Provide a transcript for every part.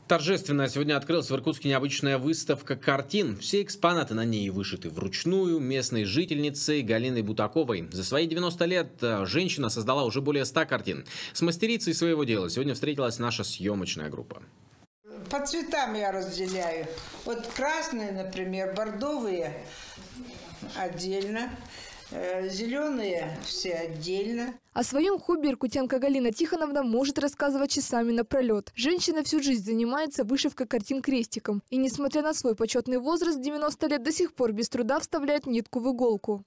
Торжественно сегодня открылась в Иркутске необычная выставка картин. Все экспонаты на ней вышиты вручную местной жительницей Галиной Бутаковой. За свои 90 лет женщина создала уже более 100 картин. С мастерицей своего дела сегодня встретилась наша съемочная группа. По цветам я разделяю. Вот красные, например, бордовые отдельно. Зеленые все отдельно. О своем хобби иркутянка Галина Тихоновна может рассказывать часами напролет. Женщина всю жизнь занимается вышивкой картин крестиком. И несмотря на свой почетный возраст, 90 лет, до сих пор без труда вставляет нитку в иголку.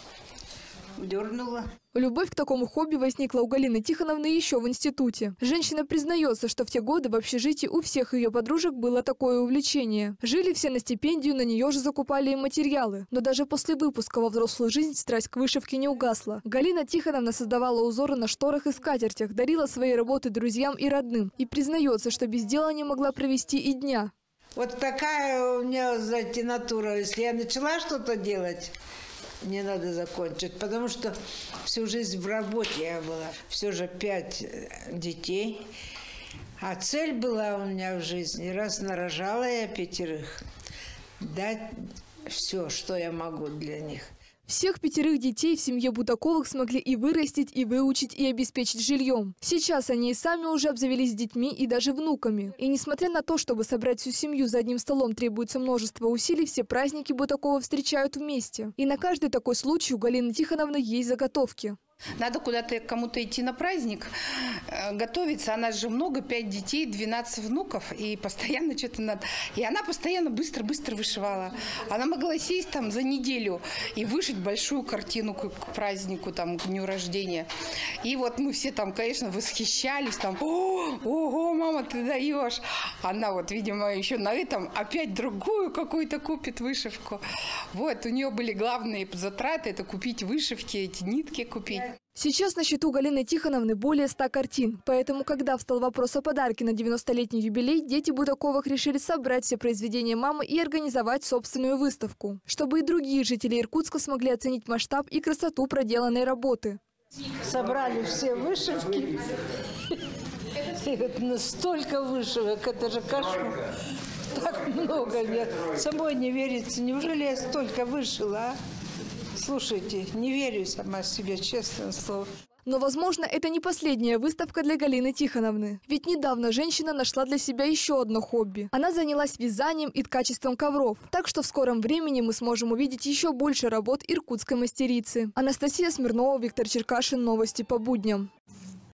Дернула. Любовь к такому хобби возникла у Галины Тихоновны еще в институте. Женщина признается, что в те годы в общежитии у всех ее подружек было такое увлечение. Жили все на стипендию, на нее же закупали и материалы. Но даже после выпуска во взрослую жизнь страсть к вышивке не угасла. Галина Тихоновна создавала узоры на шторах и скатертях, дарила свои работы друзьям и родным. И признается, что без дела не могла провести и дня. Вот такая у меня, знаете, натура. Если я начала что-то делать, мне надо закончить, потому что всю жизнь в работе я была. Все же 5 детей. А цель была у меня в жизни, раз нарожала я 5, дать все, что я могу для них. Всех 5 детей в семье Бутаковых смогли и вырастить, и выучить, и обеспечить жильем. Сейчас они и сами уже обзавелись детьми и даже внуками. И несмотря на то, чтобы собрать всю семью за одним столом требуется множество усилий, все праздники Бутакова встречают вместе. И на каждый такой случай у Галины Тихоновны есть заготовки. Надо куда-то кому-то идти на праздник, готовиться. Она же много, 5 детей, 12 внуков, и постоянно что-то надо. И она постоянно быстро-быстро вышивала. Она могла сесть там за неделю и вышить большую картину к празднику, там, к дню рождения. И вот мы все там, конечно, восхищались, там, ого, мама, ты даешь. Она вот, видимо, еще на этом опять другую какую-то купит вышивку. Вот, у нее были главные затраты, это купить вышивки, эти нитки купить. Сейчас на счету Галины Тихоновны более 100 картин. Поэтому, когда встал вопрос о подарке на 90-летний юбилей, дети Бутаковых решили собрать все произведения мамы и организовать собственную выставку, чтобы и другие жители Иркутска смогли оценить масштаб и красоту проделанной работы. Собрали все вышивки. Столько вышивок, это же кошмар. Так много мне. Самой не верится. Неужели я столько вышила, а? Слушайте, не верю сама себе, честное слово. Но, возможно, это не последняя выставка для Галины Тихоновны. Ведь недавно женщина нашла для себя еще одно хобби. Она занялась вязанием и ткачеством ковров. Так что в скором времени мы сможем увидеть еще больше работ иркутской мастерицы. Анастасия Смирнова, Виктор Черкашин. Новости по будням.